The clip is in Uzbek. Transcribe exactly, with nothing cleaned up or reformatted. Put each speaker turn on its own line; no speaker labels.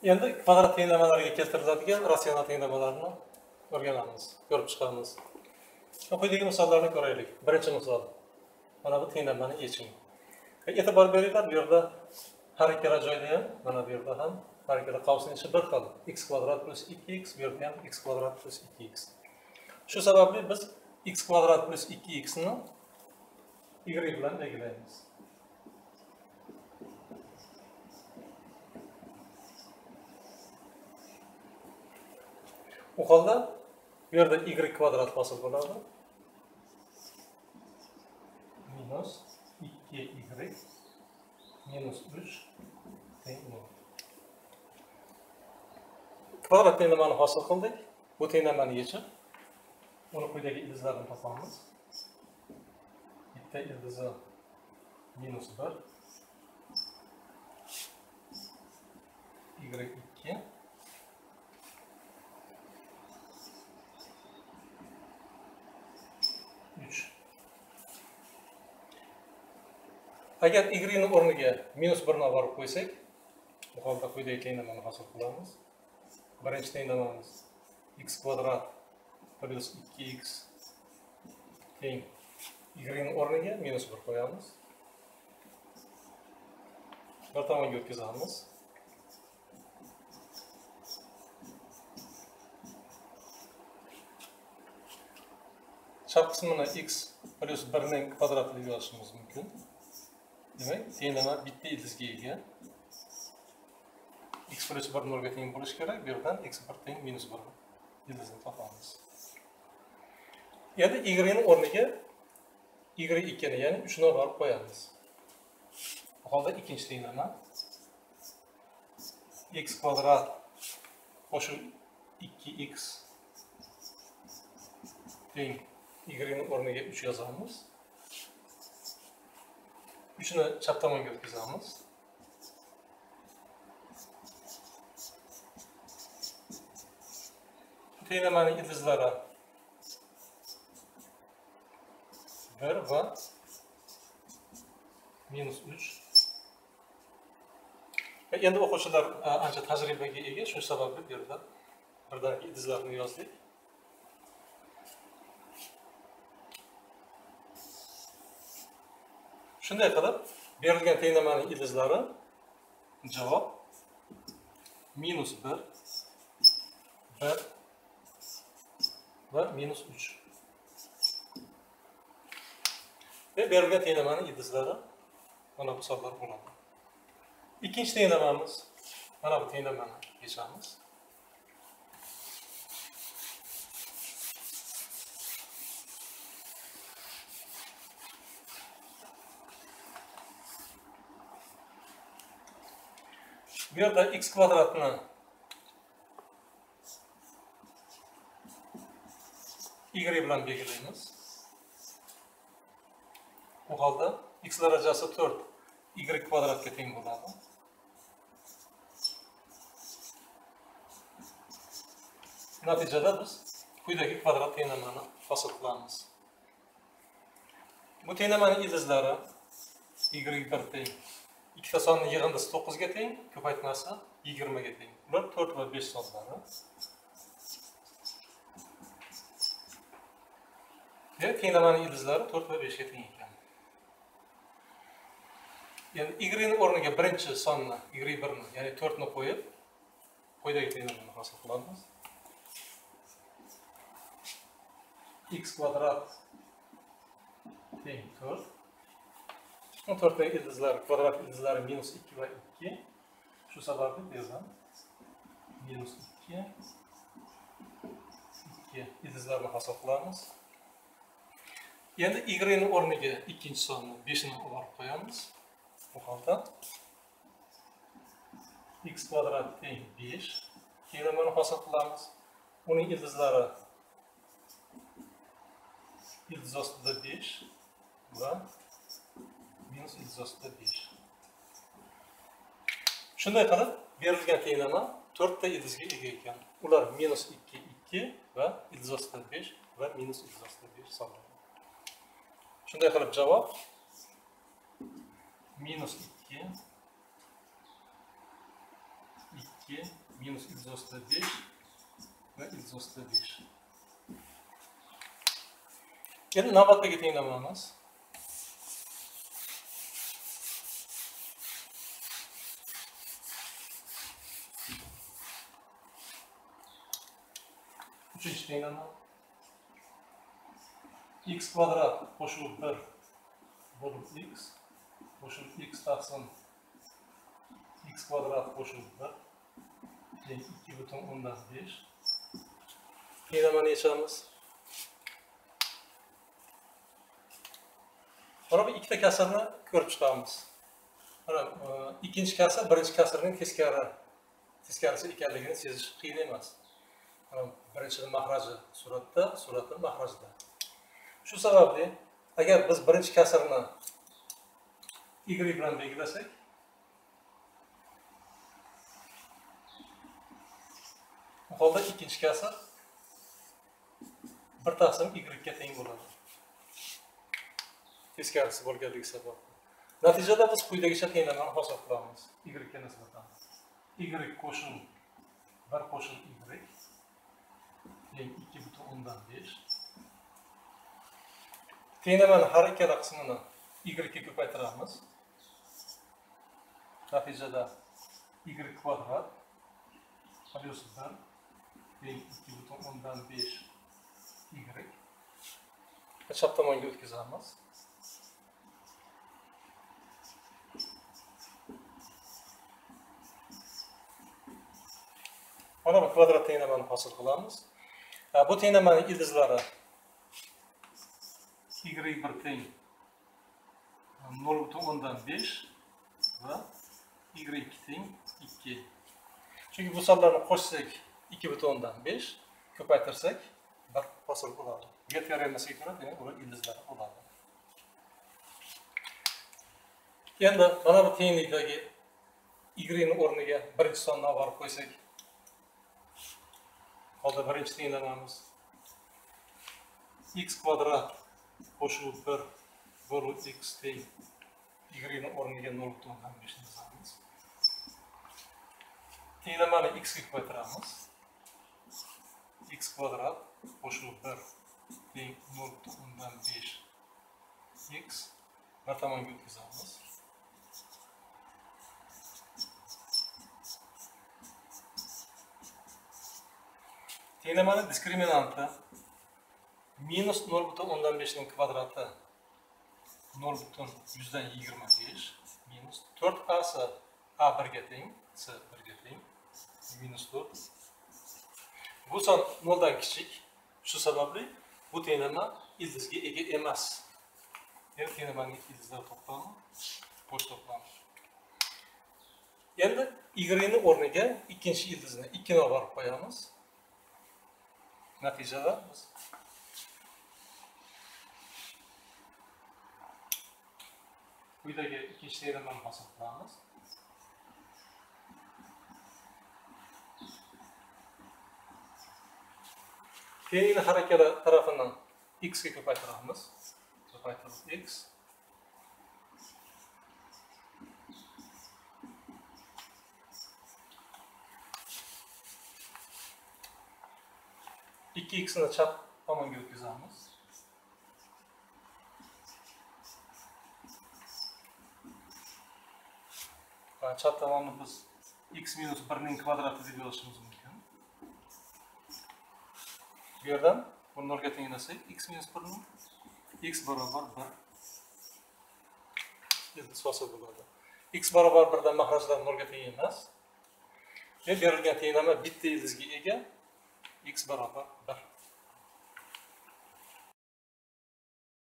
Endi kvadrat tenglamalariga keltiriladigan ratsional tenglamalarni o'rganamiz, ko'rib chiqamiz. Quyidagi misollarni ko'raylik. Birinchi misol. Mana bu tenglamani yechimi. E'tibor beringlar, bu yerda har ikkala joyda ham, mana bu yerda ham har ikkala qavsning ichi bir xil. X kvadrat plus ikki x, bu yerda ham x kvadrat plus ikki x. Shu sababli biz x kvadrat plus ikki x ni y bilan belgilaymiz. Bu holda bu yerda y kvadrat hosil bo'ladi. Minus ikki y minus uch teng nol. Kvadrat tenglamani hosil qildik. Bu tenglamani yechib, uni quyidagi ildizlarni topamiz. Bitta ildizi minus bir, y ikki, uch. Agar y ni o'rniga minus bir ni olib qo'ysak, bu holda quyidagi tenglamani hosil qilamiz. Birinchi tenglamamiz x kvadrat plus ikki x teng y ni o'rniga minus bir qo'yamiz. Bir tomonga o'tkazamiz. Chap qismini x plus bir ning kvadrati deb yozishimiz mumkin. Demak, tenglama bitta ildizga ega. X plus bir nolga teng bo'lishi kerak. Bu yerdan x bir teng minus bir ildizni topamiz. Endi y ni o'rniga y ikki ni, ya'ni uch ni olib qo'yamiz. Bu holda ikkinchi tenglama x kvadrat qo'shib ikki x teng y ni o'rniga uch yozamiz. uch ni chap tomonga o'tkazamiz. Tenglamaning ildizlari bir va minus uch. Endi o'quvchilar ancha tajribaga ega, shu sababli bu yerda birdaniga ildizlarni yozdik. Shunday qilib, berilgan tenglamaning ildizlari javob minus bir, bir va minus uch. Ve berilgan tenglamaning ildizlari mana bu hisoblar bo'ladi. Ikkinchi tenglamamiz mana bu tenglamani yechamiz. Bu yerda x kvadratni y bilan belgilaymiz. Bu holda x darajasi to'rt y kvadratga teng bo'ladi. Natijada biz quyidagi kvadrat tenglamani hosil qilamiz. Bu tenglamaning ildizlari y bir teng. Ikkita sonning yig'indisi to'qqiz ga teng, ko'paytmasi yigirma ga teng. Ular to'rt va besh sonlari. Ve tenglamaning ildizlari to'rt va besh ga teng ekan. Endi y ni o'rniga birinchi sonni y bir ni, ya'ni to'rt ni qo'yib, quyidagi tenglamani hosil qilamiz. X kvadrat teng to'rt. to'rtdagi ildizlar, kvadrat ildizlari minus ikki va ikki. Shu sababli bu yerdan minus ikki, ikki ildizlarni hosil qilamiz. Endi y ni o'rniga ikkinchi sonni besh ni olib qo'yamiz. Bu holda x kvadrat teng besh tenglamani hosil qilamiz. Uning ildizlari ildiz ostida besh va minus ildiz ostida besh. Shunday qilib, berilgan tenglama to'rtta ildizga ega ekan. Ular minus ikki, ikki va ildiz ostida besh va minus ildiz ostida besh hisoblanadi. Shunday qilib javob minus ikki ikki minus yuz o'ttiz besh va yuz o'ttiz besh. Endi navbatdagi tenglamamiz. Uchinchi tenglama. X kvadrat qo'shilib bir bo'lib x qo'shilib x taqsim x kvadrat qo'shilib bir teng ikki butun o'ndan besh. Tenglamani yechamiz. Mana bu ikkita kasrni ko'rib chiqamiz. Mana ikkinchi kasr birinchi kasrning teskari teskarisi ekanligini sezish qiyin emas. Mana birinchining mahraji suratda, suratning mahrajida. Shu sababli agar biz birinchi kasrni y bilan belgilasak, bu holda ikkinchi kasr bir taqsim y ga teng bo'ladi. Teskarisi bo'lganligi sababli. Natijada biz quyidagicha tenglamani hosil qilamiz. Y ga nisbatan. Y qo'shim bir qo'shim y teng ikki butun o'ndan besh. Tenglamani har ikkala qismini y ga ko'paytiramiz. Natijada y kvadrat plyus bir teng ikki butun o'ndan besh y. Chap tomonga o'tkazamiz. Mana bu kvadrat tenglamani hosil qilamiz. Bu tenglamaning ildizlari y bir teng nol butun o'ndan besh va y ikki teng ikki. Chunki bu sonlarni qo'shsak ikki butun o'ndan besh, ko'paytirsak bir hosil bo'ladi. Bu teoremasiga ko'ra, demak, ular ildizlari bo'ladi. Endi mana bu tenglikdagi y ning o'rniga birinchi sonni olib borib qo'ysak, holda birinchi tenglamamiz x kvadrat qo'shilib bir bo'lib x teng y ning o'rniga nol butun o'ndan besh yozamiz. Tenglamani x ga ko'paytiramiz. X kvadrat qo'shilib bir teng nol butun o'ndan besh x bir tomonga o'tkazamiz. Tenglamani diskriminanti minus nol butun o'ndan besh ning kvadrati nol butun yuzdan yigirma besh minus to'rt a esa a bir ga teng, c bir ga teng, minus to'rt. Bu son noldan kichik. Shu sababli bu tenglama ildizga ega emas. Endi tenglamaning ildizlar to'plami bo'sh to'plami. Endi y ning o'rniga ikkinchi ildizni ikki ni olib qo'yamiz. Natijada biz quyidagi ikkinchi tenglamani hosil qilamiz. Tenglini har ikkala tarafini x ga ko'paytiramiz. Ko'paytirib x ikki x ni chap tomonga o'tkazamiz. Chap tomonni biz x minus bir ning kvadrati deb yozishimiz mumkin. Bu yerdan buni nolga tenglasak, x minus bir ning x barobar bir ildiz hosil bo'ladi. X barobar bir dan mahrajlar nolga teng emas. Berilgan tenglama bitta ildizga ega, x barobar bir.